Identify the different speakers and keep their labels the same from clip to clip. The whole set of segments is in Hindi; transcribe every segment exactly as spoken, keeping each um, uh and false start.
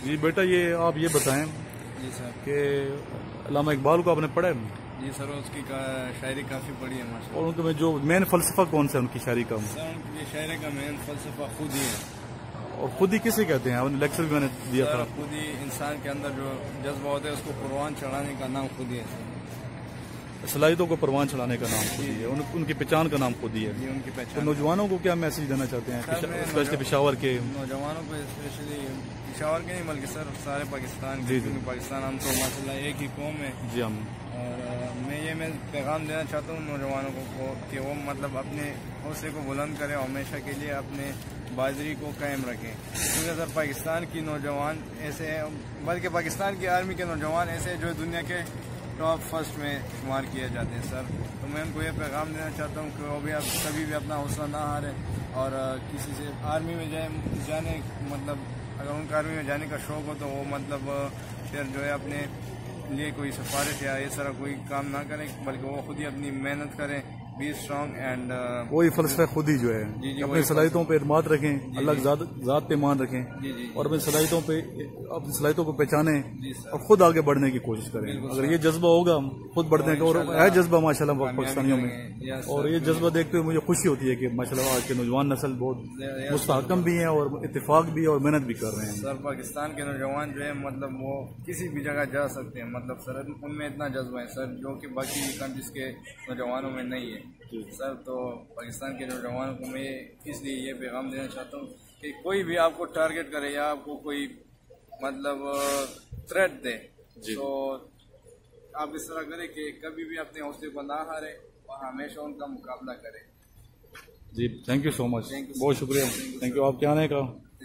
Speaker 1: जी बेटा, ये आप ये बताएं
Speaker 2: जी सर
Speaker 1: कि अल्लामा इकबाल को आपने पढ़ा है?
Speaker 2: जी सर, उसकी का, शायरी काफ़ी पढ़ी है माशाल्लाह।
Speaker 1: और उनके में जो मेन फलसफा कौन सा है उनकी शायरी का?
Speaker 2: सर उनकी शायरी का मेन फलसफा खुद ही है।
Speaker 1: और खुद ही किसे कहते हैं? आपने लेक्चर भी मैंने दिया था।
Speaker 2: खुद ही इंसान के अंदर जो जज्बा होता है उसको कुर्बान चढ़ाने का नाम खुद ही है।
Speaker 1: सलाहितों को परवान चढ़ाने का नाम खुद ही है, उन, उनकी पहचान का नाम खुद ही है।
Speaker 2: जी, उनकी पहचान।
Speaker 1: तो नौजवानों को क्या मैसेज देना चाहते हैं, स्पेशली पेशावर के
Speaker 2: नौजवानों को? स्पेशली पेशावर के नहीं बल्कि सर सारे पाकिस्तान
Speaker 1: जी
Speaker 2: के, क्योंकि पाकिस्तान हम तो माशाल्लाह एक ही कौम है।
Speaker 1: जी हम
Speaker 2: और मैं ये मैं पैगाम देना चाहता हूँ नौजवानों को कि वो मतलब अपने हौसले को बुलंद करें और हमेशा के लिए अपने बाजरी को कायम रखें। क्योंकि सर पाकिस्तान की नौजवान ऐसे हैं, बल्कि पाकिस्तान की आर्मी के नौजवान ऐसे हैं जो दुनिया के टॉप फर्स्ट में शुमार किए जाते हैं सर। तो मैं उनको ये पैगाम देना चाहता हूँ कि वो भी आप कभी भी अपना हौसला ना हारें और किसी से आर्मी में जाए जाने मतलब अगर उनको आर्मी में जाने का शौक़ हो तो वो मतलब फिर जो है अपने लिए कोई सिफारिश या इस तरह कोई काम ना करें, बल्कि वो खुद ही अपनी मेहनत करें, बी स्ट्रॉन्ग एंड
Speaker 1: वही फलसफा खुद ही जो है
Speaker 2: जी जी
Speaker 1: अपनी सलाहितों पे इत्मीनान रखें, अल्लाह की ज़ात पे मान रखें
Speaker 2: जी जी
Speaker 1: और अपनी सलाहितों पे अपनी सलाहितों को पहचाने और खुद आगे बढ़ने की कोशिश करें। अगर ये जज्बा होगा खुद बढ़ने का, और है जज्बा माशाल्लाह पाकिस्तानियों में, और ये जज्बा देखते हुए मुझे खुशी होती है कि माशाल्लाह आज के नौजवान नस्ल बहुत मुस्तहकम भी हैं और इत्तेफाक भी और मेहनत भी कर रहे हैं।
Speaker 2: सर पाकिस्तान के नौजवान जो है मतलब वो किसी भी जगह जा सकते हैं, मतलब सर उनमें इतना जज्बा है सर जो कि बाकी कंट्रीज के नौजवानों में नहीं है सर। तो पाकिस्तान के नौजवानों को मैं इसलिए ये पैगाम देना चाहता हूँ कि कोई भी आपको टारगेट करे या आपको कोई मतलब थ्रेट दे तो आप इस तरह करें कि कभी भी अपने हौसले को ना हारे और हमेशा उनका मुकाबला करें।
Speaker 1: जी थैंक यू सो मच, बहुत शुक्रिया, थैंक यू आपके आने का।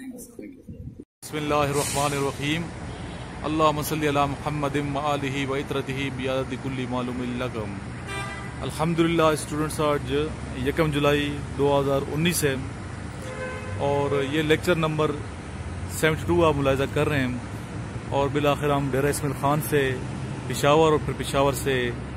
Speaker 1: बिस्मिल्लाहिर्रहमानिर्रहीम, अल्लाहुम्मा सल्ली अला मुहम्मदिन व आलिहि व इतरतिहि बियादि कुल्ली मालूमिन लकुम। अल्हम्दुलिल्लाह स्टूडेंट्स, आज यकम जुलाई दो हज़ार उन्नीस है और ये लेक्चर नंबर बहत्तर आप मुलाहिजा कर रहे हैं और बिल आखिर हम डेरा इस्माइल खान से पेशावर और फिर पेशावर से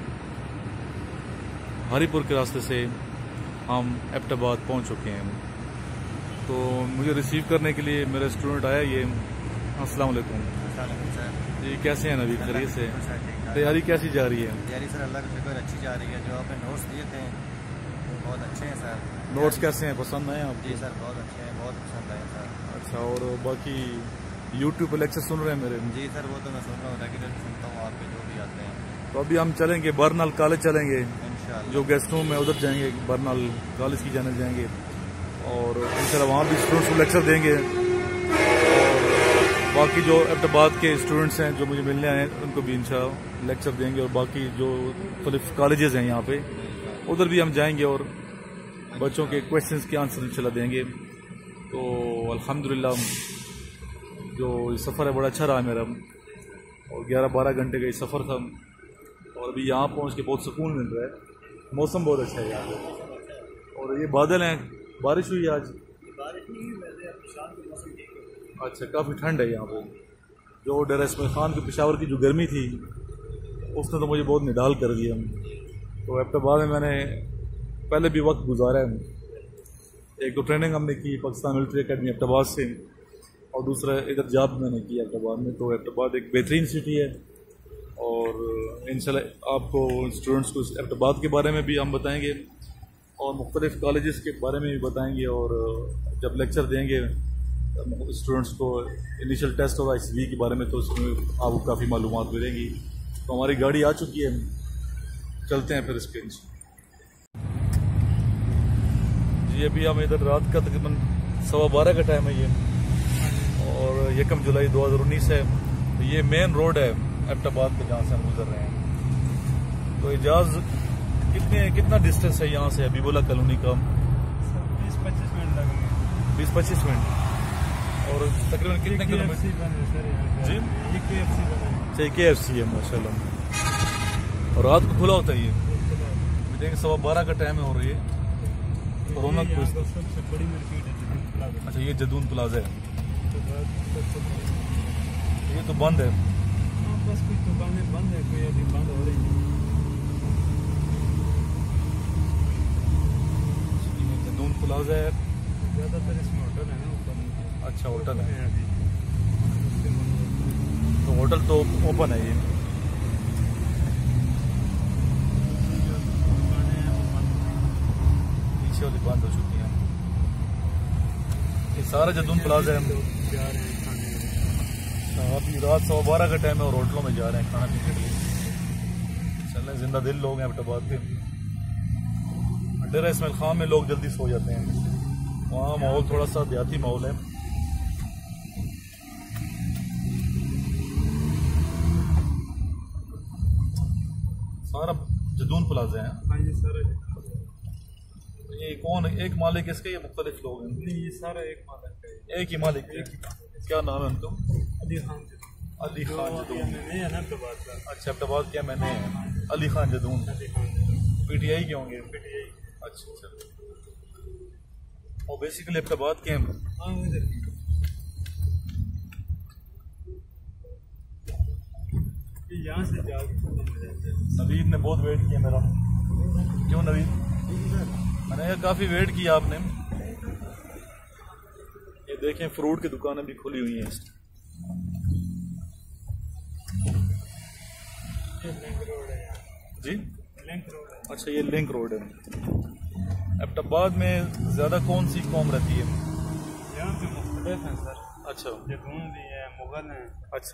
Speaker 1: हरीपुर के रास्ते से हम एबटाबाद पहुंच चुके हैं। तो मुझे रिसीव करने के लिए मेरा स्टूडेंट आया ये। अस्सलाम वालेकुम जी, कैसे हैं नबी? खैरियत से? तैयारी कैसी जा रही है?
Speaker 3: तैयारी सर अल्लाह का शुक्र अच्छी जा रही है। जो आपने नोट्स दिए थे वो बहुत अच्छे हैं सर।
Speaker 1: नोट्स कैसे हैं, पसंद आए आपको?
Speaker 3: जी सर बहुत अच्छे हैं, बहुत पसंद आए सर।
Speaker 1: अच्छा, और बाकी यूट्यूब पर लेक्चर सुन रहे हैं मेरे?
Speaker 3: जी सर वो तो मैं सुन रहा हूँ, रेगुलर सुनता हूँ आपके जो भी आते हैं।
Speaker 1: तो अभी हम चलेंगे बरनाल कॉलेज चलेंगे,
Speaker 3: इंशाल्लाह
Speaker 1: जो गेस्ट रूम है उधर जाएंगे, बरनाल कॉलेज की जाने जाएंगे और इंशाल्लाह वहाँ भी स्टूडेंट्स को लेक्चर देंगे। बाकी जो अब्बताबाद के स्टूडेंट्स हैं जो मुझे मिलने आए हैं उनको भी इंशाल्लाह लेक्चर देंगे और बाकी जो कॉलेजेस हैं यहाँ पे उधर भी हम जाएंगे और बच्चों के क्वेश्चंस के आंसर इंशाल्लाह देंगे। तो अल्हम्दुलिल्लाह जो सफ़र है बड़ा अच्छा रहा मेरा और ग्यारह बारह घंटे का ये सफ़र था और अभी यहाँ पहुँच के बहुत सुकून मिल रहा है। मौसम बहुत अच्छा है यहाँ पे और ये बादल हैं। बारिश हुई आज? अच्छा, काफ़ी ठंड है यहाँ पे। जो डेरा इस्माइल खान के पेशावर की जो गर्मी थी उसने तो मुझे बहुत निडाल कर दिया। तो अब्बताबाद में मैंने पहले भी वक्त गुजारा है। एक तो ट्रेनिंग हमने की पाकिस्तान मिलिट्री अकेडमी अब्बताबाद से और दूसरा इधर जॉब मैंने की अब्बताबाद में। तो अब्बताबाद एक बेहतरीन सिटी है और इंशाल्लाह आपको स्टूडेंट्स को अब्बताबाद के बारे में भी हम बताएंगे और मुख्तलिफ कॉलेजेस के बारे में भी बताएंगे और जब लेक्चर देंगे स्टूडेंट्स को इनिशियल टेस्ट होगा इस वीक के बारे में तो उसमें आपको काफ़ी मालूमात मिलेंगी। तो हमारी गाड़ी आ चुकी है, चलते हैं फिर इसके। जी अभी हम इधर रात का तकरीबन सवा बारह का टाइम है ये और यकम जुलाई दो हज़ार उन्नीस है। तो ये मेन रोड है अब्बताबाद के जहाँ से हम गुजर रहे हैं। तो एजाज कितने कितना डिस्टेंस है यहाँ से हबीबुल्लाह कॉलोनी का?
Speaker 4: बीस पच्चीस मिनट लगेंगे।
Speaker 1: बीस पच्चीस मिनट और तकरीबन कितने किलोमीटर? जी अच्छा, के एफ सी है माशाल्लाह और रात को खुला होता है ये? देखिए सवा बारह का टाइम है और ये कोरोना
Speaker 4: सबसे बड़ी मार्केट है।
Speaker 1: अच्छा, ये जदून प्लाजा है, ये तो बंद है।
Speaker 4: बस कुछ दुकानें बंद है, कोई अभी बंद हो रही है।
Speaker 1: जदून प्लाजा है,
Speaker 4: ज़्यादातर इसमें होटल है ना ऊपर।
Speaker 1: अच्छा होटल है।
Speaker 4: अभी
Speaker 1: तो होटल तो ओपन है ये, पीछे वाली बंद हो चुकी है। ये सारा जदून प्लाजा है। अभी रात सवा बारह का टाइम है और होटलों में जा रहे हैं खाना पीने के लिए। चलें, जिंदा दिल लोग हैं अब्बोत्ताबाद के। डेरा इस्माइल खान में लोग जल्दी सो जाते हैं, वहाँ माहौल थोड़ा सा देहाती माहौल है। सारा जदून प्लाजा है।
Speaker 4: हाँ ये सारा
Speaker 1: ये कौन है? एक मालिक इसके, ये मुख्तलिफ लोग हैं?
Speaker 4: नहीं, ये सारा एक मालिक है,
Speaker 1: एक ही मालिक है। क्या नाम है उनका?
Speaker 4: अली खान
Speaker 1: अली खान जदून।
Speaker 4: मैंने है ना अब्बोत्ताबाद का।
Speaker 1: अच्छा, अब्बोत्ताबाद क्या मैंने है? अली खान जदून। पीटीआई के होंगे?
Speaker 4: पीटीआई।
Speaker 1: अच्छा अच्छा। और बेसिकली अब्बोत्ताबाद के हैं?
Speaker 4: हाँ उधर यहाँ से जाके
Speaker 1: नवीद ने बहुत वेट किया मेरा। क्यों नवीद? मैंने कहा काफ़ी वेट किया आपने। ये देखें, फ्रूट की दुकानें भी खुली हुई हैं। जी,
Speaker 4: लिंक रोड है।
Speaker 1: अच्छा, ये लिंक रोड है। अब्बोत्ताबाद में ज़्यादा कौन सी कौम रहती है?
Speaker 4: यहाँ पे मुख्तलिफ हैं सर।
Speaker 1: अच्छा,
Speaker 4: जदून भी है, मुगल हैं।
Speaker 1: अच्छा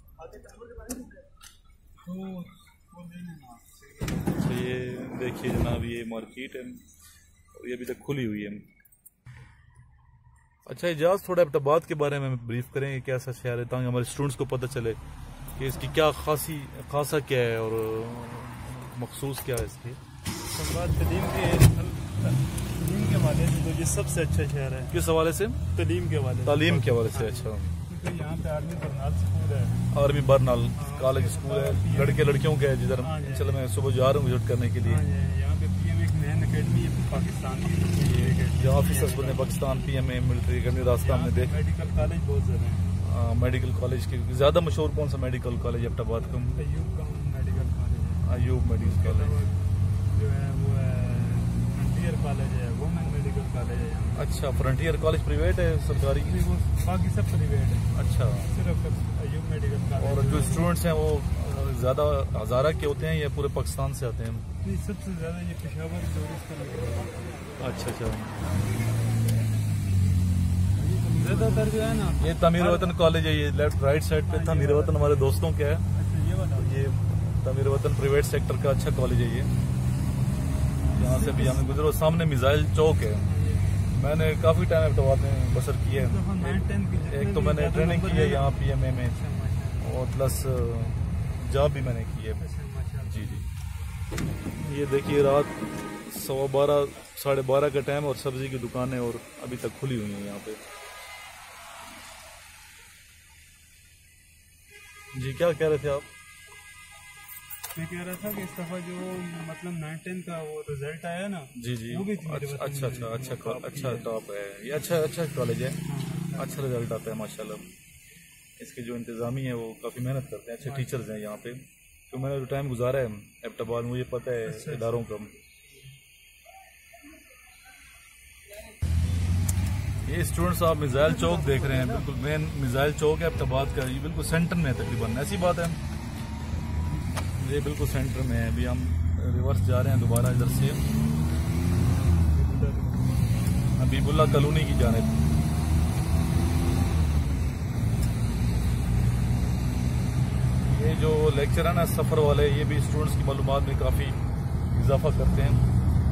Speaker 4: तो वो लेने ना।
Speaker 1: तो ये देखिए जनाब, ये मार्केट है और ये अभी तक खुली हुई है। अच्छा, इजाज़ थोड़ा अब्बोत्ताबाद के बारे में ब्रीफ करें कि कैसा शहर है, ताकि हमारे स्टूडेंट्स को पता चले कि इसकी क्या खासी खासा क्या है और मखसूस क्या है इसकी।
Speaker 4: अब्बोत्ताबाद तलीम के तलीम के हवाले से तो ये सबसे अच्छा शहर है।
Speaker 1: किस हवाले से?
Speaker 4: तलीम के हवाले से।
Speaker 1: तालीम के हवाले से। अच्छा,
Speaker 4: क्योंकि यहाँ पे आर्मी बरनाल स्कूल है।
Speaker 1: आर्मी बरनाल कॉलेज स्कूल है, लड़के लड़कियों के है जिधर। चलो, मैं सुबह जा रहा हूँ विजिट करने के लिए।
Speaker 4: हाँ, यहाँ पे पीएम एक मेन अकेडमी है पाकिस्तान की।
Speaker 1: ये ऑफिसर्स बने Pakistan, PM A military academy रास्ता हमने देख।
Speaker 4: मेडिकल कॉलेज बहुत ज़्यादा है।
Speaker 1: मेडिकल कॉलेज के ज़्यादा मशहूर कौन सा मेडिकल कॉलेज अब्बोत्ताबाद का?
Speaker 4: अयूब का मेडिकल कॉलेज है।
Speaker 1: अयूब मेडिकल कॉलेज
Speaker 4: जो है वो है फ्रंटियर कॉलेज है, वुमेन मेडिकल कॉलेज है यहाँ।
Speaker 1: अच्छा, फ्रंटियर कॉलेज प्राइवेट है सरकारी?
Speaker 4: वो बाकी सब प्राइवेट है।
Speaker 1: अच्छा,
Speaker 4: सिर्फ अयूब मेडिकल कॉलेज।
Speaker 1: और जो स्टूडेंट्स हैं वो ज़्यादा हज़ारा के होते हैं या पूरे पाकिस्तान से आते हैं?
Speaker 4: नहीं, सबसे ज़्यादा ये पेशावर टूरिस्ट का।
Speaker 1: अच्छा अच्छा।
Speaker 4: ज़्यादातर जो है ना,
Speaker 1: ये तमीर वतन कॉलेज है, ये लेफ्ट राइट साइड पे तमीर वतन हमारे दोस्तों का है।
Speaker 4: ये वाला
Speaker 1: ये तमीर वतन प्राइवेट सेक्टर का अच्छा कॉलेज है ये। यहाँ से भी हमें गुजरो, सामने मिसाइल चौक है। मैंने काफ़ी टाइम अब्बोत्ताबाद में बसर किया है। एक तो मैंने ट्रेनिंग की है यहाँ पी एम ए में, और प्लस जॉब भी मैंने की है। जी जी। ये देखिए, रात सवा बारह साढ़े बारह का टाइम और सब्जी की दुकानें और अभी तक खुली हुई हैं यहाँ पे। जी, क्या कह रहे थे आप?
Speaker 4: मैं कह रहा था कि इस दफा जो मतलब नाइन टेन का वो रिजल्ट आया ना।
Speaker 1: जी जी।
Speaker 4: वो भी
Speaker 1: अच्छा अच्छा अच्छा अच्छा अच्छा टॉप है ये। अच्छा अच्छा कॉलेज है, अच्छा रिजल्ट आता है माशाल्लाह। इसके जो इंतज़ामी है वो काफ़ी मेहनत करते हैं, अच्छे टीचर्स हैं यहाँ पे। तो मैंने जो टाइम गुजारा है अब्बोत्ताबाद, मुझे पता है इदारों का। ये स्टूडेंट्स आप मिसाइल चौक देख रहे हैं, बिल्कुल मेन मिसाइल चौक है अब्बोत्ताबाद का। ये बिल्कुल सेंटर में है तकरीबन, ऐसी बात है। ये बिल्कुल सेंटर में है। अभी हम रिवर्स जा रहे हैं दोबारा इधर से हबीबुल्ला कॉलोनी की जानिब। ये जो लेक्चर है ना सफ़र वाले, ये भी स्टूडेंट्स की मालूमात में काफ़ी इजाफा करते हैं।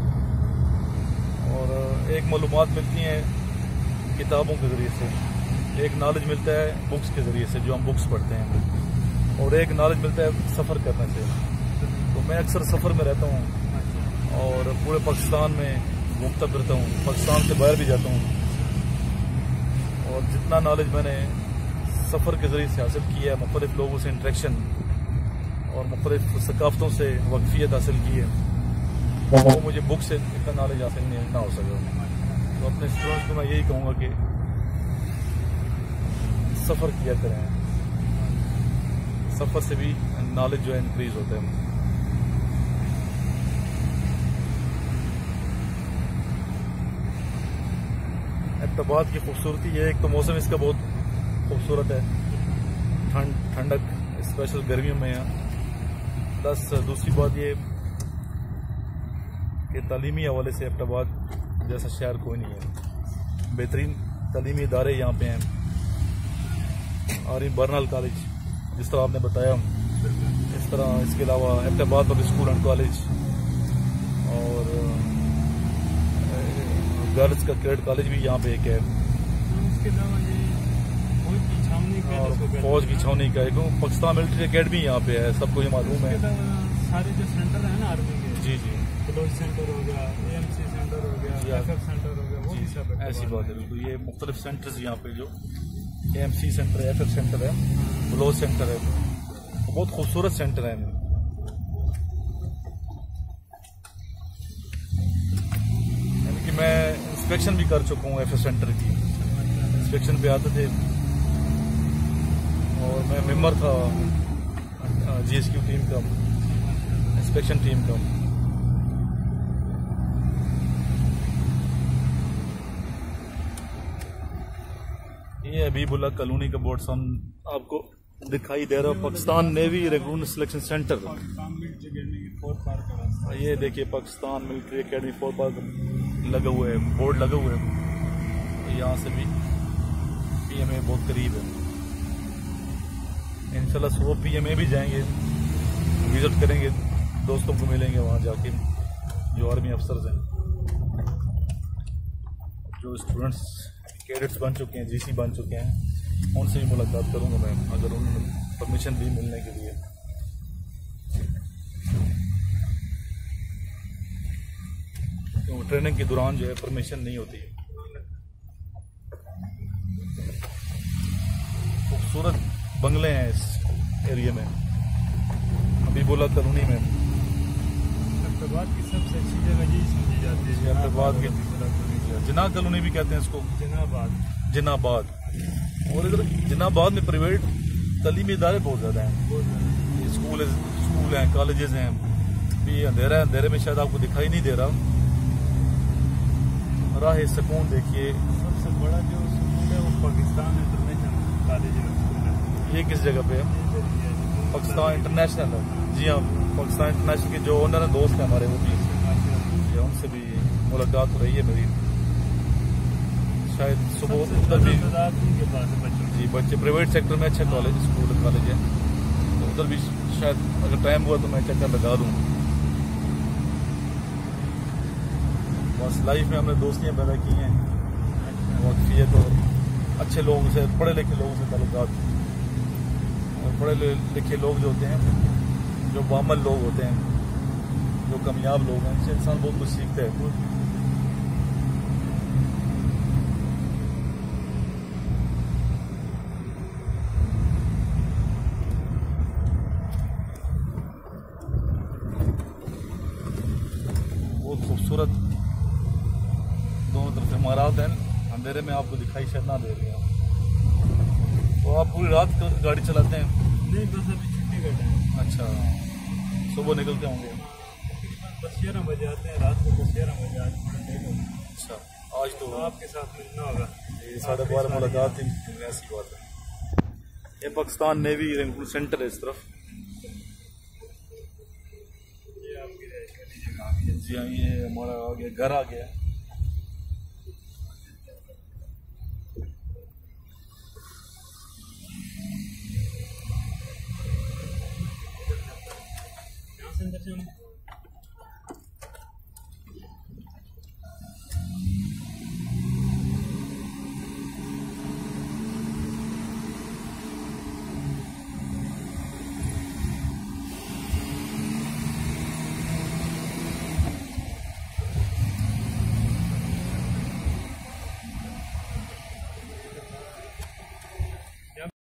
Speaker 1: और एक मालूमात मिलती हैं किताबों के ज़रिए से, एक नॉलेज मिलता है बुक्स के ज़रिए से जो हम बुक्स पढ़ते हैं, और एक नॉलेज मिलता है सफ़र करने से। तो मैं अक्सर सफ़र में रहता हूँ और पूरे पाकिस्तान में घूमता फिरता हूँ, पाकिस्तान से बाहर भी जाता हूँ। और जितना नॉलेज मैंने सफ़र के ज़रिए से हासिल किया है, मुख्तलिफ लोगों से इंटरेक्शन और मुख्तलिफ सकाफ़तों से वाकफियत हासिल की है, वो मुझे बुक से इतना नॉलेज हासिल नहीं ना हो सके। तो अपने स्टूडेंट्स को मैं यही कहूँगा कि सफ़र किया करें, सफ़र से भी नॉलेज जो है इंक्रीज होता है। अब्बोत्ताबाद की खूबसूरती है, एक तो मौसम इसका बहुत खूबसूरत है, ठंड ठंडक स्पेशल गर्मियों में है। प्लस दूसरी बात ये कि तालीमी हवाले से अब्बोटाबाद जैसा शहर कोई नहीं है। बेहतरीन तालीमी इदारे यहाँ पे हैं। और ये बर्नल कॉलेज जिस तरह आपने बताया, इस तरह इसके अलावा Abbottabad public school and college और गर्ल्स का कैडेट कॉलेज भी यहाँ पे एक है।
Speaker 4: उसके अलावा ये फौज की छावनी का
Speaker 1: और फौज की छावनी का एक पाकिस्तान मिलिट्री अकेडमी यहाँ पे है, सबको ये मालूम है।
Speaker 4: सारे जो सेंटर है ना आर्मी के,
Speaker 1: जी जी,
Speaker 4: क्लोज सेंटर हो गया, एएमसी सेंटर हो गया, एफएफ सेंटर हो गया, वो भी सब
Speaker 1: ऐसी बात है। बिल्कुल, ये मुख्तलिफ सेंटर्स यहाँ पे जो एएमसी सेंटर है, एफएफ सेंटर है, क्लोज सेंटर है, बहुत खूबसूरत सेंटर है। यानी कि मैं इंस्पेक्शन भी कर चुका हूँ एफएफ सेंटर की। इंस्पेक्शन पे आते थे और मैं मेंबर था जीएसक्यू टीम का, इंस्पेक्शन टीम का। ये अबीबुल्ला कॉलोनी का बोर्ड सन आपको दिखाई दे रहा है, Pakistan navy recruitment selection centre. ये देखिए Pakistan military academy four park लगा हुआ है, बोर्ड लगा हुआ है। तो यहाँ से भी पीएमए बहुत करीब है। इंशाल्लाह सुबह पीएमए भी जाएंगे, विजिट करेंगे, दोस्तों को मिलेंगे वहाँ जाके जो आर्मी अफसर्स हैं, जो स्टूडेंट्स कैडेट्स बन चुके हैं, जीसी बन चुके हैं, उनसे भी मुलाकात करूंगा मैं, अगर उन्होंने परमिशन दी मिलने के लिए। तो ट्रेनिंग के दौरान जो है परमिशन नहीं होती। खूबसूरत बंगले हैं इस एरिया में, हबीबुल्ला कॉलोनी में।
Speaker 4: अब्बोटाबाद की सबसे अच्छी जगह यही समझी जाती है।
Speaker 1: अब्बोटाबाद के जिना कॉलोनी भी कहते हैं इसको,
Speaker 4: जिनाबाद
Speaker 1: जिनाबाद। और इधर जिनाबाद में प्राइवेट तालीमी इदारे बहुत ज़्यादा हैं, स्कूल स्कूल हैं, कॉलेजेस हैं। भी अंधेरा है, अंधेरे में शायद आपको दिखाई नहीं दे रहा। राह सुकून देखिए।
Speaker 4: सबसे बड़ा जो स्कूल है वो पाकिस्तान इंटरनेशनल कॉलेज है।
Speaker 1: ये किस जगह पे है? पाकिस्तान इंटरनेशनल है। जी हाँ, पाकिस्तान इंटरनेशनल के जो ओनर हैं, दोस्त हैं हमारे, वो भी उनसे भी मुलाकात हो रही है मेरी। शायद सुबह उधर भी जी बच्चे प्राइवेट सेक्टर में अच्छा कॉलेज स्कूल कॉलेज है, तो उधर भी शायद अगर टाइम हुआ तो मैं चक्कर लगा दूँ। बस लाइफ में हमने दोस्तियाँ पैदा की हैं, वाकफियत और अच्छे लोगों से, पढ़े लिखे लोगों से ताल्लुकात। और पढ़े लिखे लोग जो होते हैं, जो बामल लोग होते हैं, जो कामयाब लोग हैं, इनसे इंसान बहुत कुछ सीखता है। बहुत खूबसूरत दोनों तरफ इमारत हैं, अंधेरे में आपको दिखाई शायद ना दे रही है। तो आप पूरी रात गाड़ी चलाते हैं?
Speaker 4: नहीं, बस अभी छुट्टी का टाइम।
Speaker 1: अच्छा, सुबह निकलते होंगे?
Speaker 4: दस ग्यारह बजे आते हैं, रात को दस ग्यारह बजे। आज थोड़ा लेट हो गया।
Speaker 1: अच्छा, आज तो
Speaker 4: आपके साथ मिलना होगा।
Speaker 1: ये साढ़े बारह मुलाकात थी, ऐसी बात है। ये पाकिस्तान नेवी रिक्रूटमेंट सेंटर है इस तरफ।
Speaker 4: ये आपकी रहायश वाली जगह।
Speaker 1: जी हाँ, ये हमारा आ गया, घर आ गया।
Speaker 4: यहाँ से अंदर से हम